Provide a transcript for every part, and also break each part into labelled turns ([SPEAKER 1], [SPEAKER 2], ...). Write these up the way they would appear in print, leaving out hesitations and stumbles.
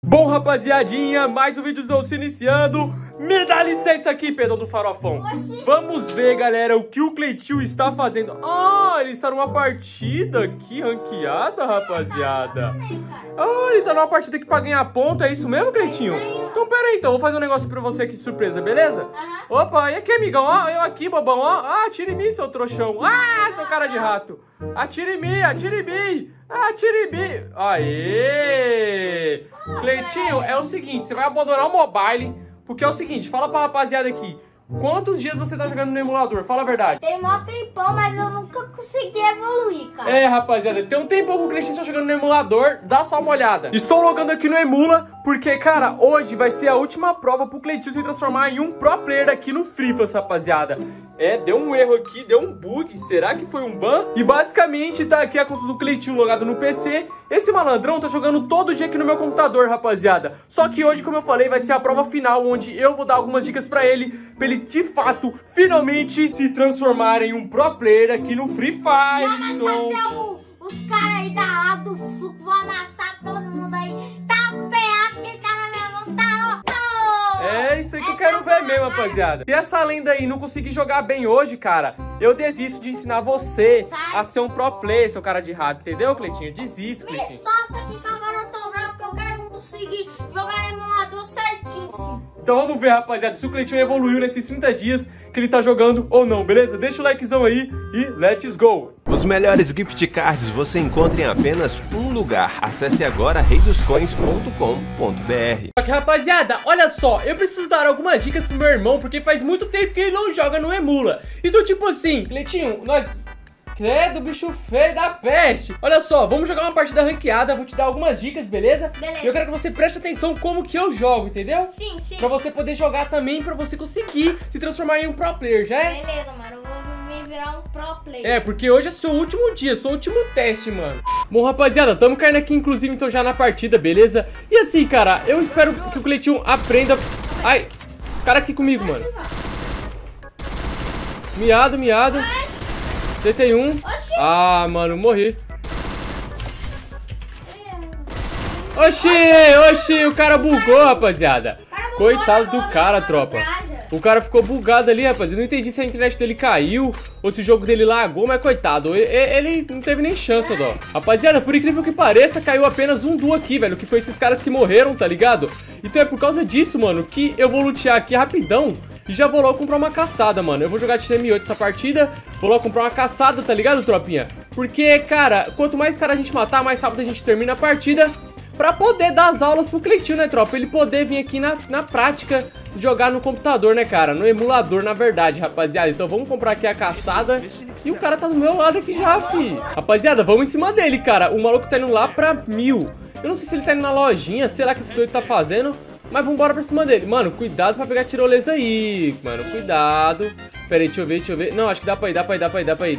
[SPEAKER 1] Bom, rapaziadinha, mais um vídeo se iniciando. Me dá licença aqui, Pedro do Farofão. Vamos ver, galera, o que o Cleitinho está fazendo. Ah, ele está numa partida aqui, ranqueada, rapaziada. Ah, ele está numa partida aqui pra ganhar ponto, é isso mesmo, Cleitinho? Então, pera aí, então, vou fazer um negócio pra você aqui de surpresa, beleza? Opa, e aqui, amigão, ó, eu aqui, bobão, ó. Ah, atira em mim, seu trouxão. Ah, seu cara de rato. Atira em mim, atira em mim. Atira em mim. Aê! Cleitinho, é o seguinte, você vai abandonar o mobile, porque é o seguinte, fala pra rapaziada aqui, quantos dias você tá jogando no emulador? Fala a verdade.
[SPEAKER 2] Tem mó tempão, mas eu nunca consegui evoluir, cara.
[SPEAKER 1] É, rapaziada, tem um tempão que o Cleitinho tá jogando no emulador, dá só uma olhada. Estou logando aqui no Emula, porque, cara, hoje vai ser a última prova pro Cleitinho se transformar em um pro player aqui no Free Fire, rapaziada. É, deu um erro aqui, deu um bug, será que foi um ban? E basicamente tá aqui a conta do Cleitinho logado no PC. Esse malandrão tá jogando todo dia aqui no meu computador, rapaziada. Só que hoje, como eu falei, vai ser a prova final, onde eu vou dar algumas dicas pra ele de fato, finalmente se transformar em um pro player aqui no Free Fire.
[SPEAKER 2] E amassar até os caras aí da lado do suco, vou amassar todo mundo aí. Tá peado, que tá na minha mão, tá, ó.
[SPEAKER 1] É isso aí que eu quero ver mesmo, rapaziada. Se essa lenda aí não conseguir jogar bem hoje, cara, eu desisto de ensinar você a ser um pro player, seu cara de rato, entendeu, Cleitinho? Desisto, Cleitinho.
[SPEAKER 2] Me solta aqui que agora eu tô bravo, porque eu quero conseguir jogar no emulador certinho, filho.
[SPEAKER 1] Então vamos ver, rapaziada, se o Cleitinho evoluiu nesses 30 dias que ele tá jogando ou não, beleza? Deixa o likezão aí e let's go!
[SPEAKER 3] Os melhores gift cards você encontra em apenas um lugar. Acesse agora reidoscoins.com.br.
[SPEAKER 1] Só que, rapaziada, olha só, eu preciso dar algumas dicas pro meu irmão, porque faz muito tempo que ele não joga no Emula. Então, tipo assim, Cleitinho, nós... Credo, bicho feio da peste. Olha só, vamos jogar uma partida ranqueada. Vou te dar algumas dicas, beleza?
[SPEAKER 2] Beleza.
[SPEAKER 1] E eu quero que você preste atenção como que eu jogo, entendeu?
[SPEAKER 2] Sim, sim.
[SPEAKER 1] Pra você poder jogar também, pra você conseguir se transformar em um pro player, já é?
[SPEAKER 2] Beleza, mano, eu vou me virar um pro player.
[SPEAKER 1] É, porque hoje é seu último dia, seu último teste, mano. Bom, rapaziada, tamo caindo aqui, inclusive, então já na partida, beleza? E assim, cara, eu espero que o Cleitinho aprenda... Ai, cara aqui comigo, mano. Miado. Deitei um. Ah, mano, morri. Oxi, o cara bugou, rapaziada. Coitado do cara, tropa. O cara ficou bugado ali, rapaz. Eu não entendi se a internet dele caiu ou se o jogo dele lagou, mas coitado, ele não teve nem chance, ó. Rapaziada, por incrível que pareça, caiu apenas um duo aqui, velho, que foi esses caras que morreram, tá ligado? Então é por causa disso, mano, que eu vou lutear aqui rapidão e já vou logo comprar uma caçada, mano. Eu vou jogar de TM8 essa partida, vou logo comprar uma caçada, tá ligado, tropinha? Porque, cara, quanto mais cara a gente matar, mais rápido a gente termina a partida, pra poder dar as aulas pro Cleitinho, né, tropa? Ele poder vir aqui na prática jogar no computador, né, cara? No emulador, na verdade, rapaziada. Então vamos comprar aqui a caçada. E o cara tá do meu lado aqui já, fi. Rapaziada, vamos em cima dele, cara. O maluco tá indo lá pra 1000. Eu não sei se ele tá indo na lojinha, sei lá o que esse doido tá fazendo, mas vambora pra cima dele. Mano, cuidado pra pegar tirolesa aí, mano. Cuidado. Pera aí, deixa eu ver. Não, acho que dá pra ir. Dá pra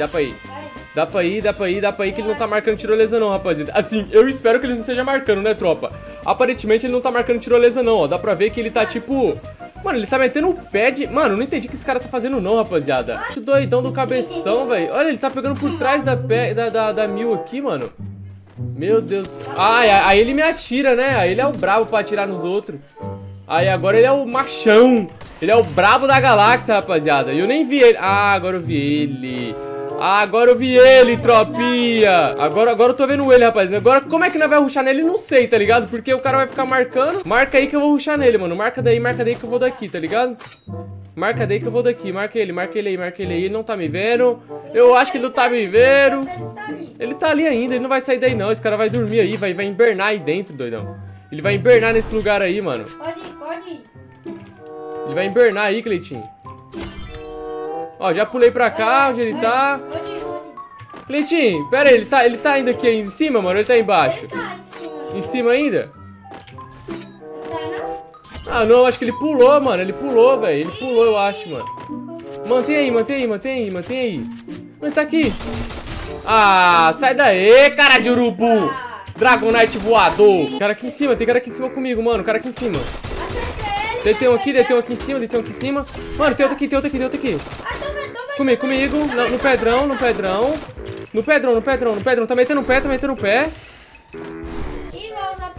[SPEAKER 1] ir, que ele não tá marcando tirolesa não, rapaziada. Assim, eu espero que ele não esteja marcando, né, tropa? Aparentemente ele não tá marcando tirolesa não, ó. Dá pra ver que ele tá, tipo... Mano, ele tá metendo o pé de... Mano, eu não entendi o que esse cara tá fazendo não, rapaziada. Esse doidão do cabeção, velho. Olha, ele tá pegando por trás da 1000 aqui, mano. Meu Deus. Aí ele me atira, né? Aí ele é o brabo pra atirar nos outros. Aí agora ele é o machão. Ele é o brabo da galáxia, rapaziada. E eu nem vi ele. Ah, agora eu vi ele. Tropinha. Agora eu tô vendo ele, rapaziada. Agora como é que nós vai rushar nele, não sei, tá ligado? Porque o cara vai ficar marcando. Marca aí que eu vou rushar nele, mano. Marca daí que eu vou daqui, tá ligado? Marca daí que eu vou daqui. Marca ele aí. Ele não tá me vendo. Eu acho que ele não tá me vendo. Ele tá ali ainda, ele não vai sair daí não. Esse cara vai dormir aí, vai invernar aí dentro, doidão. Ele vai invernar nesse lugar aí, mano.
[SPEAKER 2] Pode ir.
[SPEAKER 1] Ele vai invernar aí, Cleitinho. Ó, já pulei pra cá, onde ele tá.
[SPEAKER 2] Pode ir.
[SPEAKER 1] Cleitinho, pera aí, ele tá ainda aqui em cima, mano? Ou ele tá embaixo?
[SPEAKER 2] Ele tá em cima.
[SPEAKER 1] Em cima ainda?
[SPEAKER 2] Tá, não?
[SPEAKER 1] Ah, não, acho que ele pulou, mano. Ele pulou, velho. Ele pulou, eu acho, mano. Mantém aí. Ele tá aqui. Ah, sai daí, cara de urubu. Dragonite voador. Cara aqui em cima, tem cara aqui em cima comigo, mano. Cara aqui em cima. Deitei um aqui em cima. Mano, tem outro aqui. Comigo. No pedrão. Tá metendo o pé.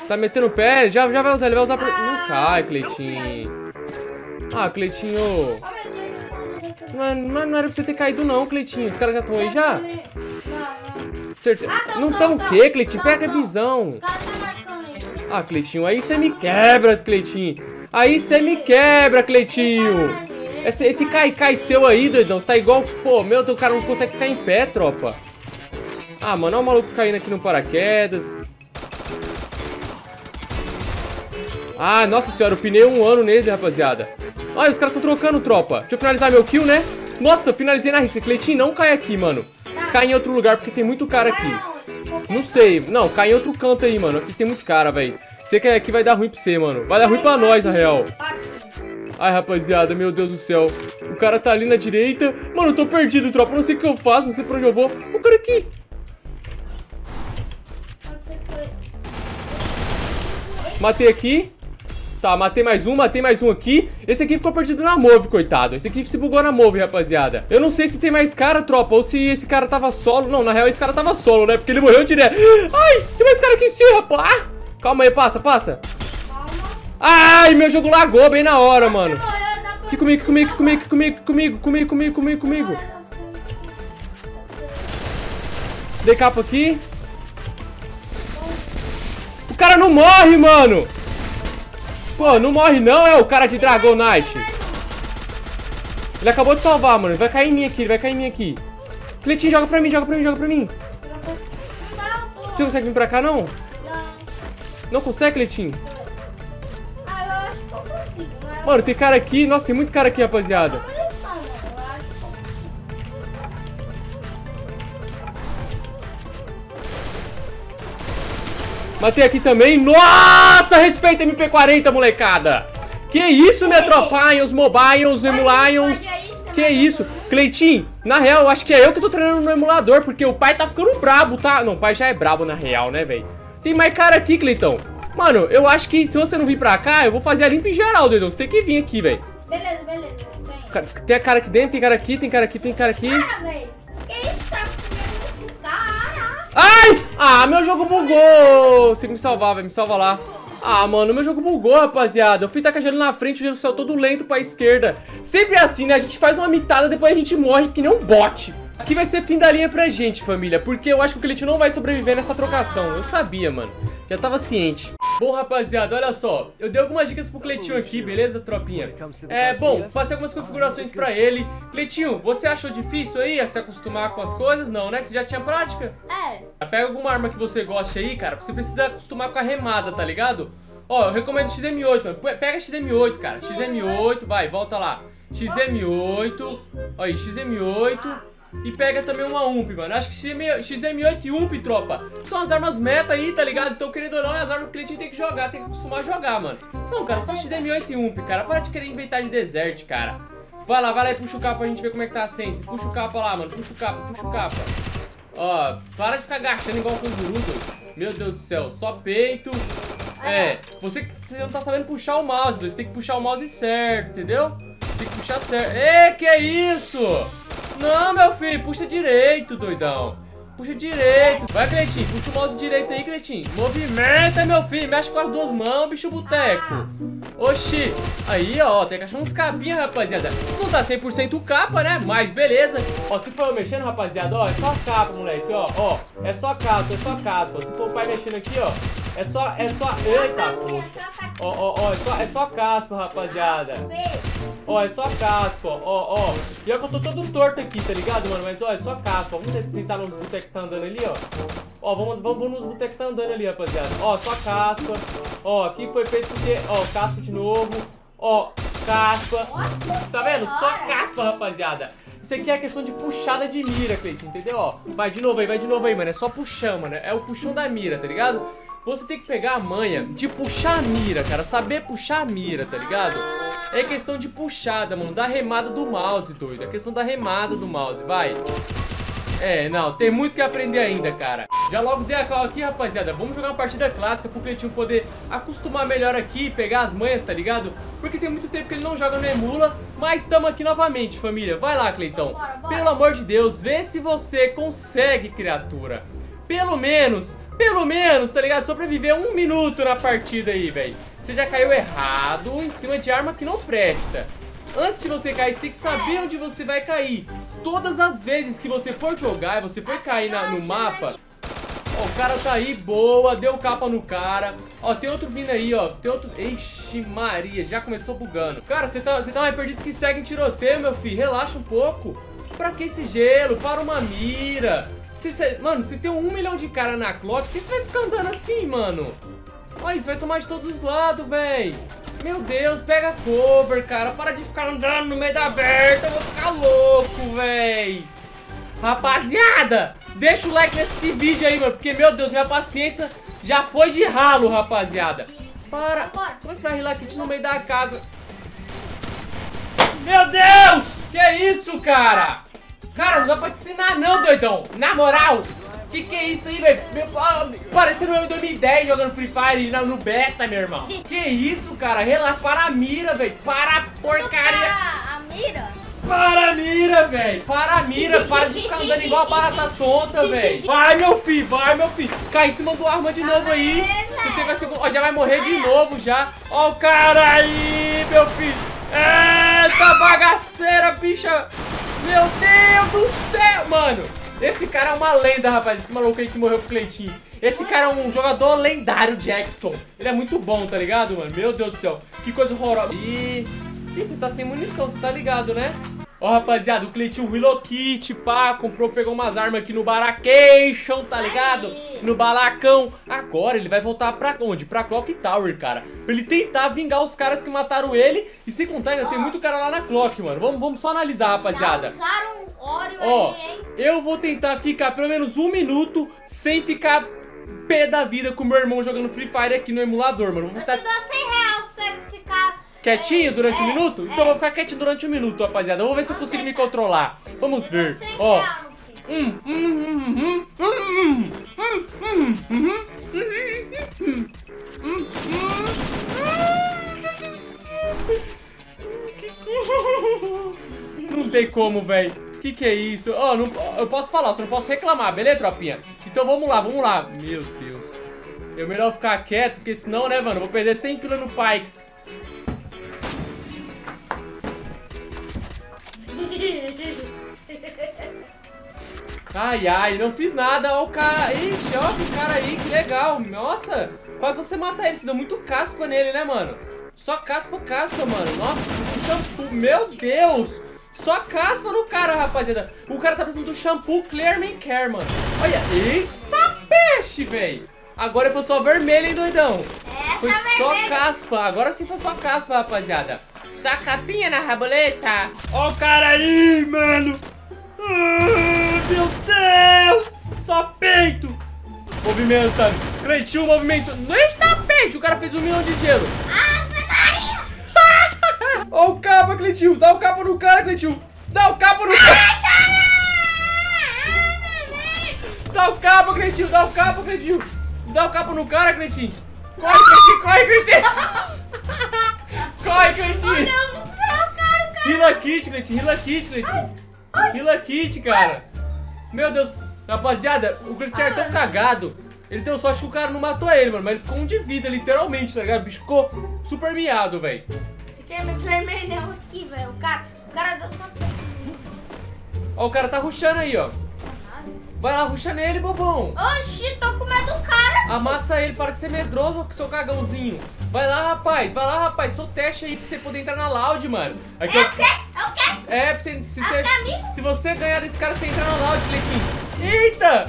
[SPEAKER 1] Tá metendo o pé? Já vai usar, ele vai usar pra... Não cai, Cleitinho. Ah, Cleitinho. Não era pra você ter caído não, Cleitinho. Os caras já estão aí já? Certeza. Não tão o quê, Cleitinho? Pega a visão. Ah, Cleitinho, aí você me quebra, Cleitinho. Aí você me quebra, Cleitinho. Esse cai seu aí, doidão. Você tá igual... Pô, meu Deus, o cara não consegue ficar em pé, tropa. Ah, mano, olha o maluco caindo aqui no paraquedas. Ah, nossa senhora, eu pinei 1 ano nele, rapaziada. Olha, os caras estão trocando, tropa. Deixa eu finalizar meu kill, né? Nossa, finalizei na risca. Cleitinho, não cai aqui, mano. Cai em outro lugar, porque tem muito cara aqui. Não sei. Não, cai em outro canto aí, mano. Aqui tem muito cara, velho. Você quer aqui, vai dar ruim pra você, mano. Vai dar ruim pra nós, na real. Ai, rapaziada, meu Deus do céu. O cara tá ali na direita. Mano, eu tô perdido, tropa. Não sei o que eu faço, não sei pra onde eu vou. O cara aqui. Matei aqui. Tá, matei mais um aqui. Esse aqui ficou perdido na move, coitado. Esse aqui se bugou na move, rapaziada. Eu não sei se tem mais cara, tropa, ou se esse cara tava solo. Não, na real esse cara tava solo, né? Porque ele morreu direto. Ai, tem mais cara aqui em cima, rapaz. Ah, calma aí, passa. Ai, meu jogo lagou bem na hora, mano. Aqui comigo. Dei capa aqui. O cara não morre, mano. Pô, não morre não, é o cara de Dragon Knight. Ele acabou de salvar, mano. Ele vai cair em mim aqui, Cleitinho, joga pra mim. Você consegue vir pra cá, não? Não consegue, Cleitinho?
[SPEAKER 2] Eu acho que eu consigo, mas...
[SPEAKER 1] Mano, tem cara aqui. Nossa, tem muito cara aqui, rapaziada. Matei aqui também. Nossa, respeita MP40, molecada. Que isso, minha tropa? Os mobiles, emulions. Que isso? Cleitinho, na real, eu acho que é eu que tô treinando no emulador, porque o pai tá ficando brabo, tá? Não, o pai já é brabo na real, né, velho? Tem mais cara aqui, Cleitão. Mano, eu acho que se você não vir pra cá, eu vou fazer a limpa em geral, doidão. Você tem que vir aqui, velho.
[SPEAKER 2] Beleza.
[SPEAKER 1] Tem cara aqui dentro, tem cara aqui.
[SPEAKER 2] Cara, velho. Que isso, tá?
[SPEAKER 1] Ai! Ah, meu jogo bugou! Você me salvar, vai me salvar lá. Ah, mano, meu jogo bugou, rapaziada. Eu fui tacar gelo na frente, o gelo saiu todo lento pra esquerda. Sempre assim, né? A gente faz uma mitada, depois a gente morre que nem um bot. Aqui vai ser fim da linha pra gente, família, porque eu acho que o Cleitinho não vai sobreviver nessa trocação. Eu sabia, mano. Já tava ciente. Bom, rapaziada, olha só. Eu dei algumas dicas pro Cleitinho aqui, beleza, tropinha? Bom, passei algumas configurações pra ele. Cleitinho, você achou difícil aí se acostumar com as coisas? Não, né? Que você já tinha prática? Pega alguma arma que você goste aí, cara. Você precisa acostumar com a remada, tá ligado? Ó, eu recomendo XM8, mano. Pega XM8, cara. XM8, vai, volta lá. XM8. Ó aí, XM8. E pega também uma UMP, mano. Acho que XM8 e UMP, tropa, são as armas meta aí, tá ligado? Então, querendo ou não, é as armas que o Cleitinho tem que jogar, tem que acostumar a jogar, mano. Não, cara, só XM8 e UMP, cara. Para de querer inventar de desert, cara. Vai lá e puxa o capa pra gente ver como é que tá a sense. Puxa o capa lá, mano. Puxa o capa. Ó, para de ficar agachando igual com o Naruto. Meu Deus do céu, só peito. Você não tá sabendo puxar o mouse, você tem que puxar o mouse certo, entendeu? Tem que puxar certo. Que isso? Não, meu filho, puxa direito, doidão. Puxa direito. Vai, Cleitinho, puxa o mouse direito aí, Cleitinho. Movimenta, meu filho, mexe com as duas mãos, bicho boteco. Oxi. Aí, ó, tem que achar uns capinhos, rapaziada. Não tá 100% capa, né? Mas beleza. Ó, se for eu mexendo, rapaziada, ó, é só capa, moleque, ó. É só caspa. Se for o pai mexendo aqui, ó, é só... Eita, poxa. Ó, é só caspa, rapaziada. Ó, é só caspa, ó. E é que eu tô todo torto aqui, tá ligado, mano? Mas, ó, é só caspa. Vamos tentar nos botecos que tá andando ali, ó. Ó, vamos nos botecos que tá andando ali, rapaziada. Ó, só caspa. Ó, aqui foi feito porque... Ó, caspa de novo. Ó, caspa. Tá vendo? Só caspa, rapaziada. Isso aqui é questão de puxada de mira, Cleitinho, entendeu? Ó, vai de novo aí, mano. É só puxão, mano. É o puxão da mira, tá ligado? Você tem que pegar a manha de puxar a mira, cara. Saber puxar a mira, tá ligado? É questão de puxada, mano. Da remada do mouse, doido. É questão da remada do mouse, vai. Não, tem muito que aprender ainda, cara. Já logo dei a call aqui, rapaziada. Vamos jogar uma partida clássica pro Cleitinho poder acostumar melhor aqui, pegar as manhas, tá ligado? Porque tem muito tempo que ele não joga no Emula. Mas estamos aqui novamente, família. Vai lá, Cleitão. Pelo amor de Deus, vê se você consegue, criatura. Pelo menos pelo menos, tá ligado? Sobreviver 1 minuto na partida aí, velho. Você já caiu errado em cima de arma que não presta. Antes de você cair, você tem que saber onde você vai cair. Todas as vezes que você for jogar e você for cair no mapa... Ó, o cara tá aí, boa, deu capa no cara. Ó, tem outro vindo aí, ó. Tem outro... Ixi, Maria, já começou bugando. Cara, você tá mais perdido que segue em tiroteio, meu filho. Relaxa um pouco. Pra que esse gelo? Para uma mira. Mano, se tem 1 milhão de cara na clock, por que você vai ficar andando assim, mano? Olha, isso vai tomar de todos os lados, velho. Meu Deus, pega cover, cara. Para de ficar andando no meio da aberta. Eu vou ficar louco, velho. Rapaziada, deixa o like nesse vídeo aí, mano. Porque, meu Deus, minha paciência já foi de ralo, rapaziada. Para. Como é que você vai rilar aqui no meio da casa? Meu Deus! Que isso, cara? Cara, não dá pra te ensinar não, doidão. Na moral. Que é isso aí, velho? Parecendo eu em 2010 jogando Free Fire no beta, meu irmão. Que isso, cara? Relaxa, para a mira, velho. Para a porcaria.
[SPEAKER 2] A mira?
[SPEAKER 1] Para a mira, velho. Para a mira. Para de ficar andando igual a barata tonta, velho. Vai, meu filho. Vai, meu filho. Cai em cima do arma de novo aí. Você tem que... Ó, já vai morrer de novo já. Ó o cara aí, meu filho. Eita bagaceira, bicha. Meu Deus do céu, mano. Esse cara é uma lenda, rapaz. Esse maluco aí que morreu pro Cleitinho. Esse cara é um jogador lendário, Jackson. Ele é muito bom, tá ligado, mano? Meu Deus do céu. Que coisa horrorosa. Ih, você tá sem munição, você tá ligado, né? Ó, rapaziada, o Cleitinho Willow Kit, pá, pegou umas armas aqui no Baracation, tá ligado? No balacão. Agora ele vai voltar pra onde? Pra Clock Tower, cara. Pra ele tentar vingar os caras que mataram ele. E sem contar, ainda tem muito cara lá na Clock, mano. Vamos só analisar, rapaziada.
[SPEAKER 2] Usaram óleo
[SPEAKER 1] ó,
[SPEAKER 2] aí, hein?
[SPEAKER 1] Eu vou tentar ficar pelo menos 1 minuto sem ficar pé da vida com meu irmão jogando Free Fire aqui no emulador, mano.
[SPEAKER 2] Eu te dou R$100 se você ficar...
[SPEAKER 1] Quietinho durante 1 minuto? Então eu vou ficar quietinho durante 1 minuto, rapaziada. Vamos ver se eu consigo me controlar. Vamos ver. Ó. Não tem como, velho. Que é isso? Ó, eu posso falar, só não posso reclamar, beleza, tropinha? Então vamos lá, vamos lá. Meu Deus. É melhor ficar quieto, porque senão, né, mano, eu vou perder 100 pila no Pikes. Ai, ai, não fiz nada. Ó o cara. Ixi, ó que cara aí, que legal. Nossa, quase você mata ele. Você deu muito caspa nele, né, mano? Só caspa, mano. Nossa, um shampoo. Meu Deus. Só caspa no cara, rapaziada. O cara tá precisando do shampoo Clearman Care, mano. Olha, eita peixe, velho. Agora foi só vermelho, hein, doidão? Foi só caspa. Agora sim foi só caspa, rapaziada. Só capinha na raboleta. Ó o cara aí, mano. Meu Deus. Só peito. Movimentando. Cleitinho, movimento. Eita peito. O cara fez 1 milhão de gelo. Ó o capa, Cleitinho. Dá o capa no cara, Cleitinho. Dá o capa no cara. Dá o capa, Cleitinho. Dá o capa, Cleitinho. Dá o capa no cara, Cleitinho. Corre, Cleitinho. Corre, Cleitinho. Corre, Cleitinho.
[SPEAKER 2] Meu Deus do céu, cara.
[SPEAKER 1] Hila Kit, Cleitinho. Hila Kit, Cleitinho. Hila Kit, cara. Meu Deus. Rapaziada, o Cleitinho é tão cagado. Ele deu sorte que o cara não matou ele, mano. Mas ele ficou 1 de vida, literalmente, tá ligado? O bicho ficou super miado, velho.
[SPEAKER 2] Fiquei meio vermelhão aqui, velho. O cara deu só...
[SPEAKER 1] Ó, o cara tá rushando aí, ó. Vai lá, rusha nele, bobão.
[SPEAKER 2] Oxi, tô com medo do cara.
[SPEAKER 1] Amassa ele, para de ser medroso com seu cagãozinho. Vai lá, rapaz. Vai lá, rapaz. Só teste aí pra você poder entrar na loud, mano. Aqui,
[SPEAKER 2] É o quê? É o quê?
[SPEAKER 1] É, pra você, se você ganhar desse cara, você entra na loud, Cleitinho. Eita!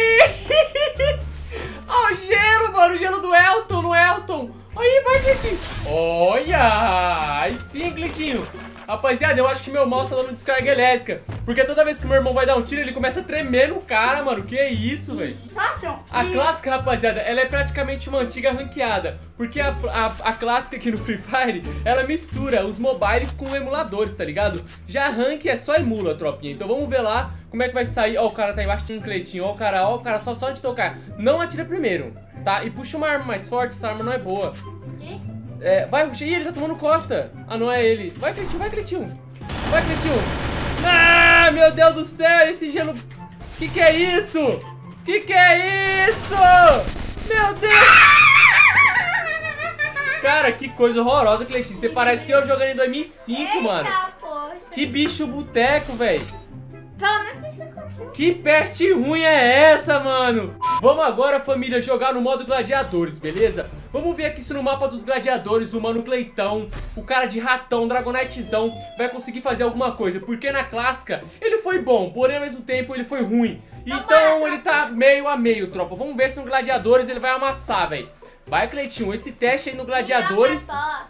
[SPEAKER 1] Ó, o gelo, mano. O gelo do Elton, no Elton. Aí, vai, Cleitinho. Olha! Aí sim, Cleitinho. Rapaziada, eu acho que meu mouse tá dando descarga elétrica. Porque toda vez que meu irmão vai dar um tiro, ele começa a tremer no cara, mano. Que é isso, velho? A clássica, rapaziada, ela é praticamente uma antiga ranqueada. Porque a clássica aqui no Free Fire, ela mistura os mobiles com emuladores, tá ligado? Já a rank é só emula, tropinha. Então vamos ver lá como é que vai sair. Ó, o cara tá embaixo de um Cleitinho. Ó, o cara, só de tocar. Não atira primeiro, tá? E puxa uma arma mais forte, essa arma não é boa. É, vai, puxa. Ih, ele tá tomando costa. Ah, não é ele. Vai, Cleitinho, vai, Cleitinho. Vai, Cleitinho. Ah, meu Deus do céu, esse gelo. Que é isso? Que é isso? Meu Deus! Cara, que coisa horrorosa, Cleitinho. Você parece eu jogando em 2005, mano.
[SPEAKER 2] Poxa.
[SPEAKER 1] Que bicho boteco, velho.
[SPEAKER 2] Pelo menos fiz isso comigo.
[SPEAKER 1] Que peste ruim é essa, mano? Vamos agora, família, jogar no modo gladiadores, beleza? Vamos ver aqui se no mapa dos gladiadores o mano Cleitão, o cara de ratão, Dragonitezão, vai conseguir fazer alguma coisa. Porque na clássica ele foi bom, porém ao mesmo tempo ele foi ruim. Então ele tá meio a meio, tropa. Vamos ver se no gladiadores ele vai amassar, velho. Vai, Cleitinho, esse teste aí no gladiadores.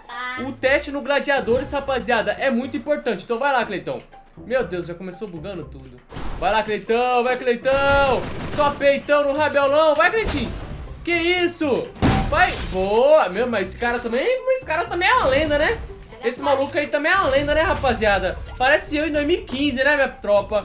[SPEAKER 1] O teste no gladiadores, rapaziada, é muito importante. Então vai lá, Cleitão. Meu Deus, já começou bugando tudo. Vai lá, Cleitão, vai, Cleitão. Só peitão no rabelão. Vai, Cleitinho. Que isso? Vai. Boa. Meu, mas esse cara também é uma lenda, né? Esse maluco aí também é uma lenda, né, rapaziada? Parece eu em 2015, né, minha tropa?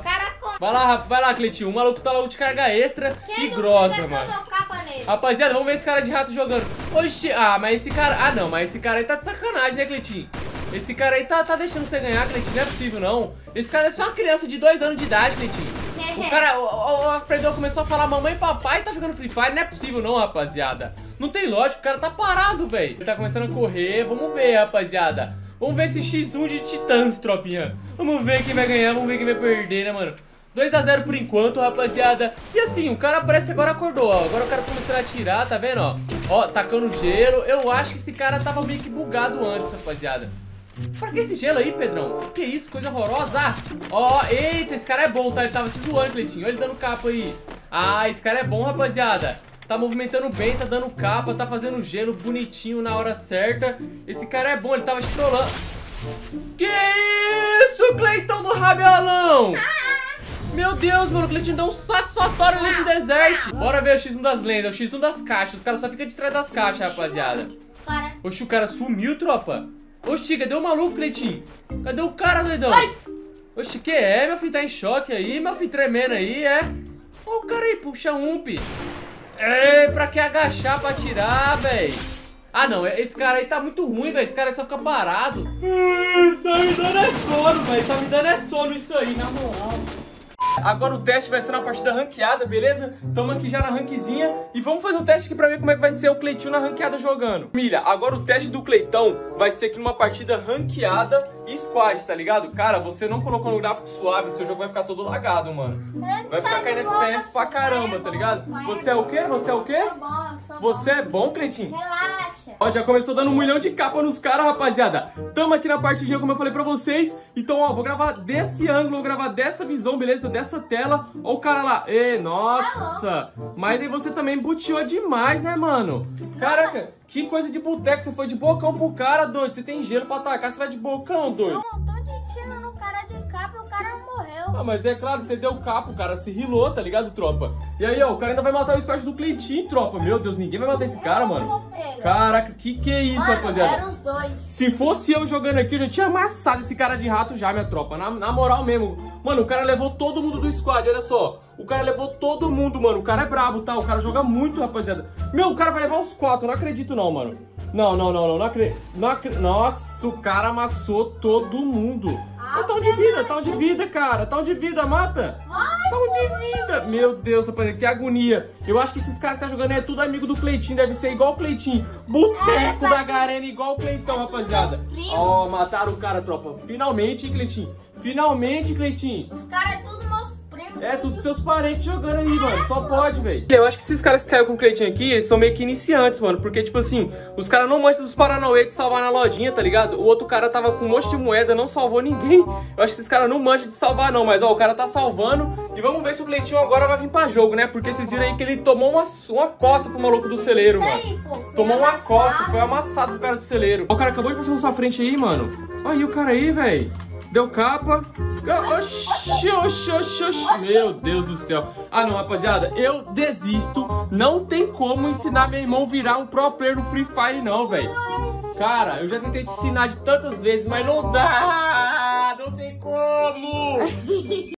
[SPEAKER 1] Vai lá, Cleitinho. O maluco tá logo de carga extra e grossa, mano. Rapaziada, vamos ver esse cara de rato jogando. Oxi, mas esse cara... Ah, não, mas esse cara aí tá de sacanagem, né, Cleitinho? Esse cara aí tá deixando você ganhar, Cleitinho. Não é possível, não. Esse cara é só uma criança de 2 anos de idade, Cleitinho. O cara aprendeu, começou a falar mamãe e papai e tá jogando Free Fire. Não é possível, não, rapaziada. Não tem lógica, o cara tá parado, velho. Ele tá começando a correr. Vamos ver, rapaziada. Vamos ver esse X1 de titãs, tropinha. Vamos ver quem vai ganhar, vamos ver quem vai perder, né, mano? 2 a 0 por enquanto, rapaziada. E assim, o cara parece que agora acordou, ó. Agora o cara começou a atirar, tá vendo, ó? Ó, tacando gelo. Eu acho que esse cara tava meio que bugado antes, rapaziada. Pra que esse gelo aí, Pedrão? Que é isso? Coisa horrorosa. Ó, eita, esse cara é bom, tá? Ele tava te zoando, Cleitinho. Olha ele dando capa aí. Ah, esse cara é bom, rapaziada. Tá movimentando bem, tá dando capa, tá fazendo gelo bonitinho na hora certa. Esse cara é bom, ele tava te trollando. Que isso, Cleitão do Rabelão? Meu Deus, mano, o Cleitinho deu um satisfatório ali de desert. Bora ver o X1 das lendas, o X1 das caixas. Os caras só ficam de trás das caixas, rapaziada. Oxi, o cara sumiu, tropa. Oxi, cadê o maluco, Cleitinho? Cadê o cara, doidão? Oxi, que é? Meu filho tá em choque aí, meu filho tremendo aí, é? Ó o cara aí, puxa ump. É, pra que agachar pra atirar, velho? Ah, não, esse cara aí tá muito ruim, velho. Esse cara aí só fica parado. Tá me dando é sono, velho. Tá me dando é sono isso aí, na moral. Agora o teste vai ser uma partida ranqueada, beleza? Tamo aqui já na ranquezinha. E vamos fazer um teste aqui pra ver como é que vai ser o Cleitinho na ranqueada jogando. Família, agora o teste do Cleitão vai ser aqui numa partida ranqueada e squad, tá ligado? Cara, você não colocou no gráfico suave, seu jogo vai ficar todo lagado, mano. Vai ficar caindo FPS pra caramba, tá ligado? Você é o quê? Você é o quê? Você é bom, Cleitinho?
[SPEAKER 2] Relaxa.
[SPEAKER 1] Ó, já começou dando 1 milhão de capa nos caras, rapaziada. Tamo aqui na partidinha, como eu falei pra vocês. Então, ó, vou gravar desse ângulo, vou gravar dessa visão, beleza? Dessa tela. Ó o cara lá. Ê, nossa. Mas aí você também buteou demais, né, mano? Caraca, que coisa de boteco. Você foi de bocão pro cara, doido. Você tem gelo pra atacar, você vai de bocão, doido.
[SPEAKER 2] Eu não tô de tiro no cara de capa e o cara não morreu.
[SPEAKER 1] Ah, mas é claro, você deu capo, o cara se rilou, tá ligado, tropa? E aí, ó, o cara ainda vai matar o squad do Cleitinho, tropa. Meu Deus, ninguém vai matar esse cara, mano. Caraca, que é isso, mano, rapaziada?
[SPEAKER 2] Eram os dois.
[SPEAKER 1] Se fosse eu jogando aqui, eu já tinha amassado esse cara de rato já, minha tropa. Na moral mesmo. Mano, o cara levou todo mundo do squad, olha só. O cara levou todo mundo, mano. O cara é brabo, tá? O cara joga muito, rapaziada. Meu, o cara vai levar uns 4, não acredito não, mano. Não acredito. Nossa, o cara amassou todo mundo. Tá um de vida, cara. Tá um de vida, mata. Tá um de vida. Meu Deus, rapaziada, que agonia. Eu acho que esses caras que tá jogando é tudo amigo do Cleitinho. Deve ser igual o Cleitinho. Boteco da Garena igual o Cleitão, rapaziada. Ó, mataram o cara, tropa. Finalmente, Cleitinho. Finalmente, Cleitinho.
[SPEAKER 2] Os caras é tudo meus primos.
[SPEAKER 1] É, tudo seus parentes jogando aí, mano. Só pode, velho. Eu acho que esses caras que caíram com o Cleitinho aqui, eles são meio que iniciantes, mano. Porque, tipo assim, os caras não mancham dos paranauê de salvar na lojinha, tá ligado? O outro cara tava com um monte de moeda, não salvou ninguém. Eu acho que esses caras não mancham de salvar, não. Mas, ó, o cara tá salvando. E vamos ver se o Cleitinho agora vai vir pra jogo, né? Porque vocês viram aí que ele tomou uma coça pro maluco do celeiro, mano. Tomou uma coça, foi amassado pro cara do celeiro. Ó, o cara acabou de passar na sua frente aí, mano. Olha aí o cara aí, velho. Deu capa. Oxi. Meu Deus do céu. Ah, não, rapaziada. Eu desisto. Não tem como ensinar meu irmão virar um pro player no Free Fire, não, velho. Cara, eu já tentei te ensinar de tantas vezes, mas não dá. Não tem como.